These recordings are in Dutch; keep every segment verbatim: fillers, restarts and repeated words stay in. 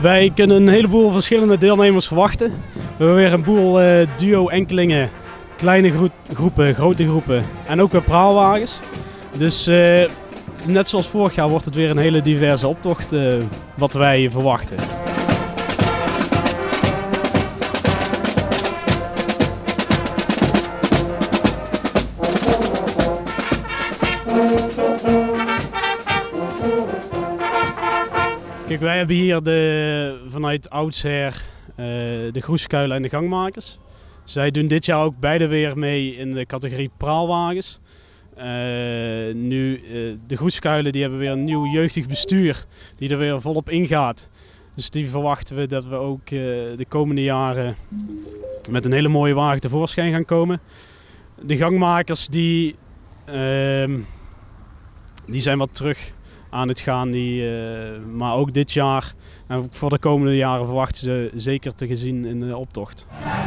Wij kunnen een heleboel verschillende deelnemers verwachten. We hebben weer een boel uh, duo-enkelingen, kleine gro groepen, grote groepen en ook weer praalwagens. Dus uh, net zoals vorig jaar wordt het weer een hele diverse optocht uh, wat wij verwachten. Kijk, wij hebben hier de, vanuit oudsher uh, de Groeskuilen en de Gangmakers. Zij doen dit jaar ook beide weer mee in de categorie praalwagens. Uh, nu, uh, de Groeskuilen die hebben weer een nieuw jeugdig bestuur die er weer volop ingaat. Dus die verwachten we dat we ook uh, de komende jaren met een hele mooie wagen tevoorschijn gaan komen. De Gangmakers die, uh, die zijn wat terug aan het gaan, die, uh, maar ook dit jaar en ook voor de komende jaren verwachten ze zeker te gezien in de optocht.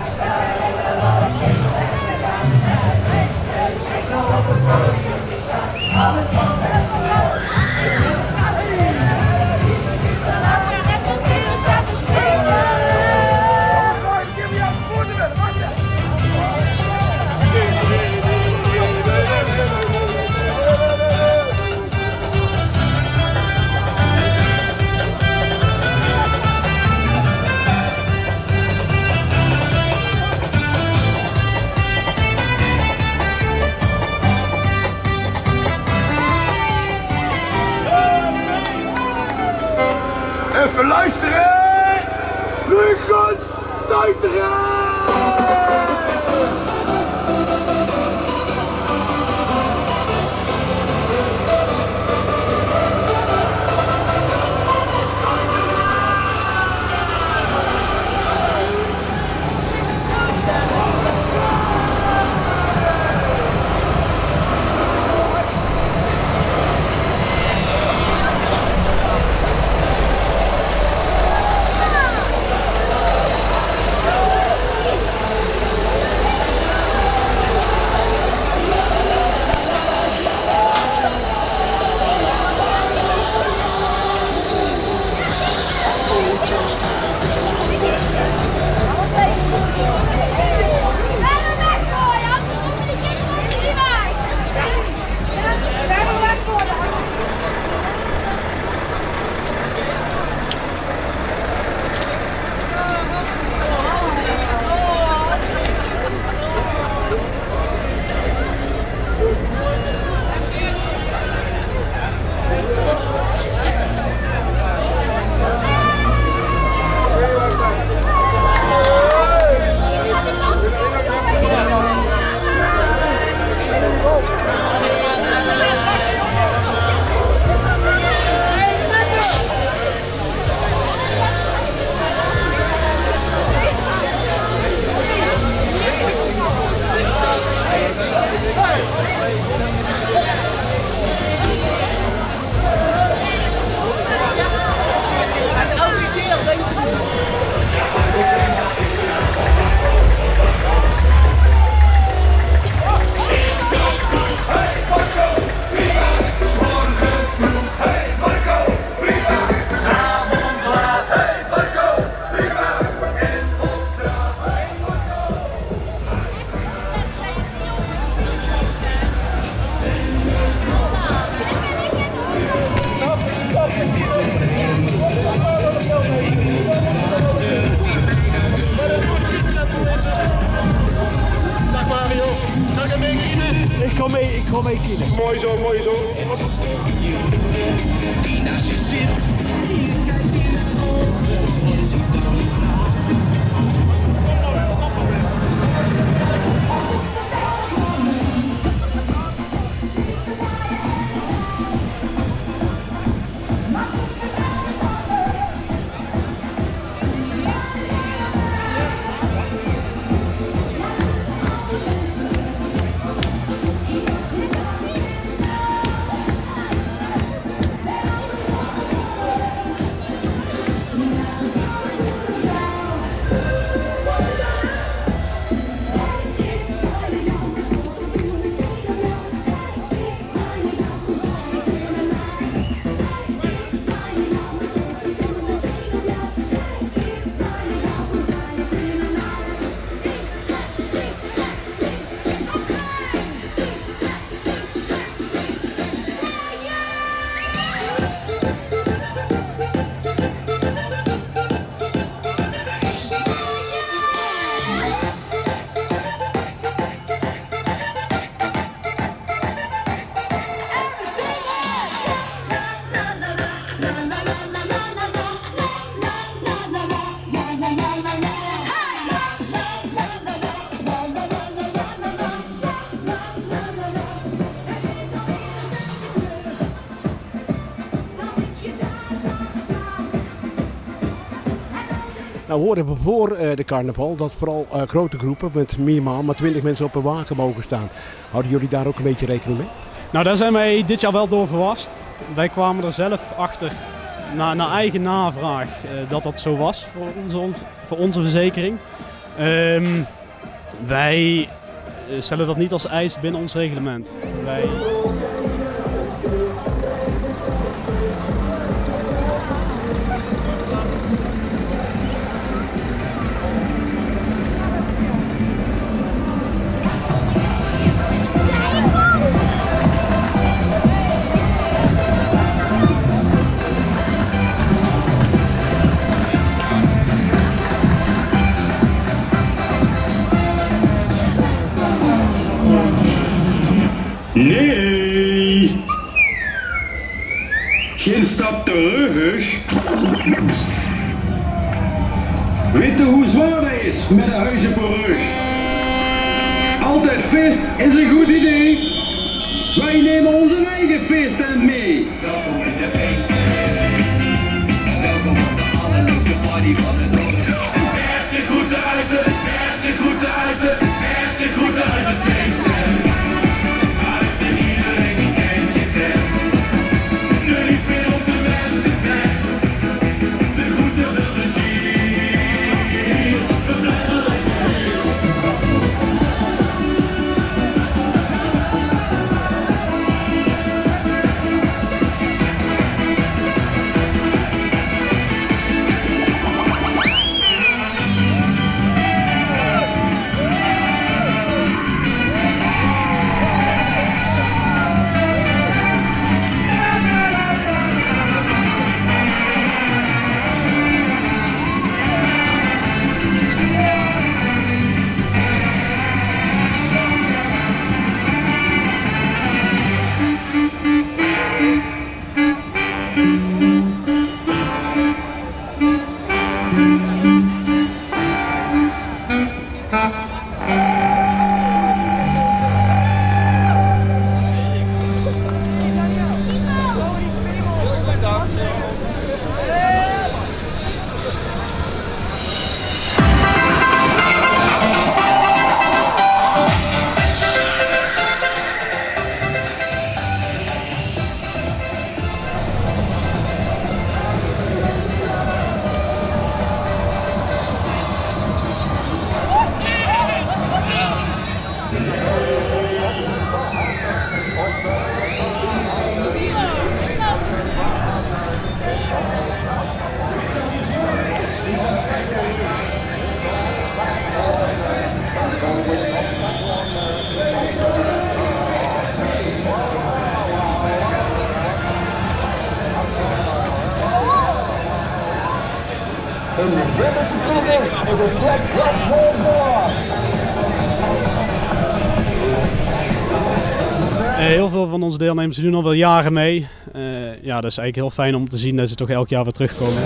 Even luisteren! Lugens stuiteren! Ik kom mee, ik kom mee kiezen. Mooi zo, mooi zo. Die naast je zit, die kijkt in de ogen en ziet dan Nou hoorden we voor uh, de carnaval dat vooral uh, grote groepen met minimaal maar twintig mensen op een wagen mogen staan. Houden jullie daar ook een beetje rekening mee? Nou, daar zijn wij dit jaar wel door verrast. Wij kwamen er zelf achter, na, na eigen navraag, uh, dat dat zo was voor onze, voor onze verzekering. Um, wij stellen dat niet als eis binnen ons reglement. Wij... Nee! Geen stap terug. Weet je hoe zwaar dat is met een huis op de rug? Altijd feest is een goed idee. Wij nemen onze eigen feesttent mee. Welkom in de feesten. Welkom op de allerleukste party van het dorp. Werk de groeten uit de, werk de groeten uit de, werk de groeten uit de feesten. Uit en iedereen die kent je tent. De lief weer op de mensen tent. De groeten van regie. We blijven lekker hier. Heel veel van onze deelnemers doen al wel jaren mee. Uh, ja, dat is eigenlijk heel fijn om te zien dat ze toch elk jaar weer terugkomen.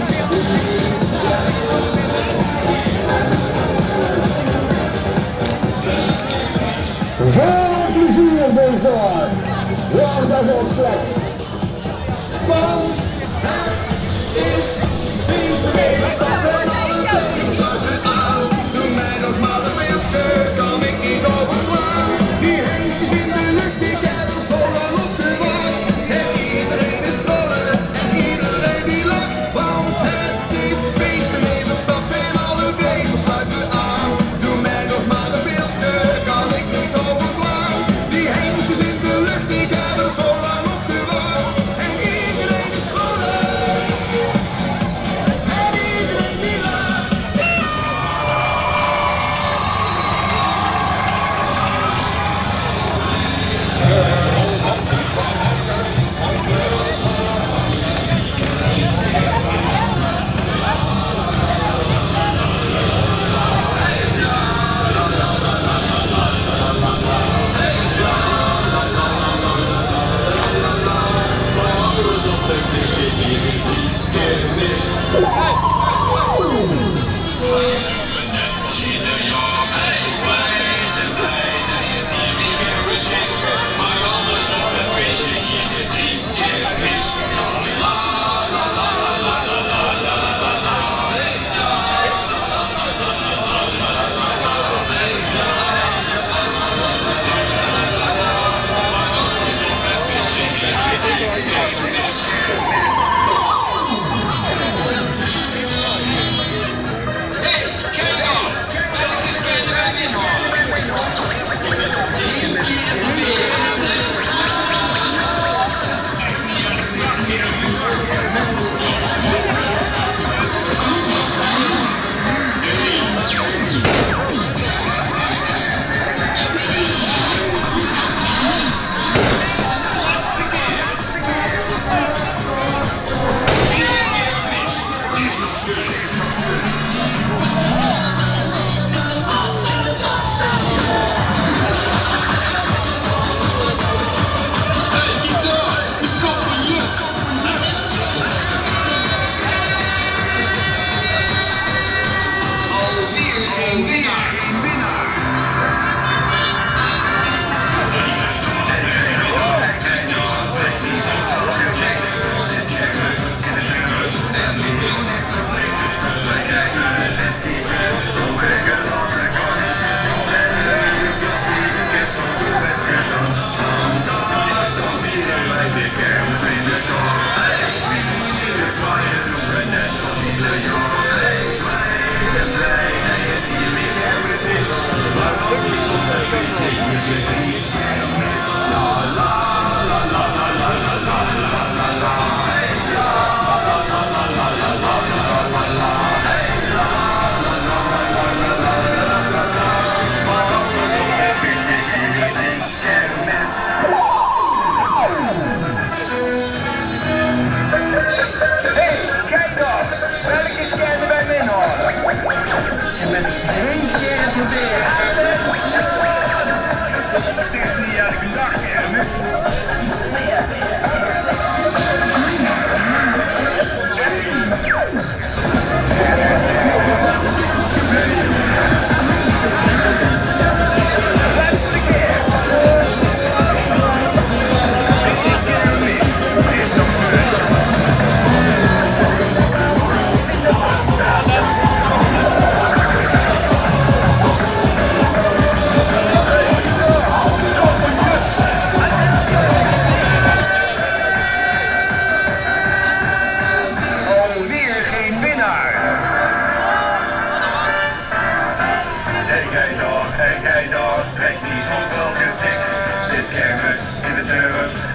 Veel plezier deze jaar! Ja, dat is ook plek! Want het is feestfeest, stappen alle beentjes sluiten aan. Doe mij nog maar de eerste, kan ik niet overslaan. Die heestjes in de lucht, ik heb er zo lang op gewacht. En iedereen is vrolijk en iedereen die lacht. Want het is feest, we nemen stappen en alle beentjes sluiten aan. Doe mij nog maar de eerste, kan ik niet overslaan. Die heestjes in de lucht, ik heb er zo lang op gewacht. En iedereen is vrolijk en iedereen die lacht.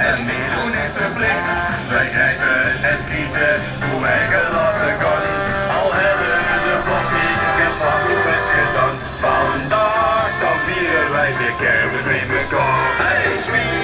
en meer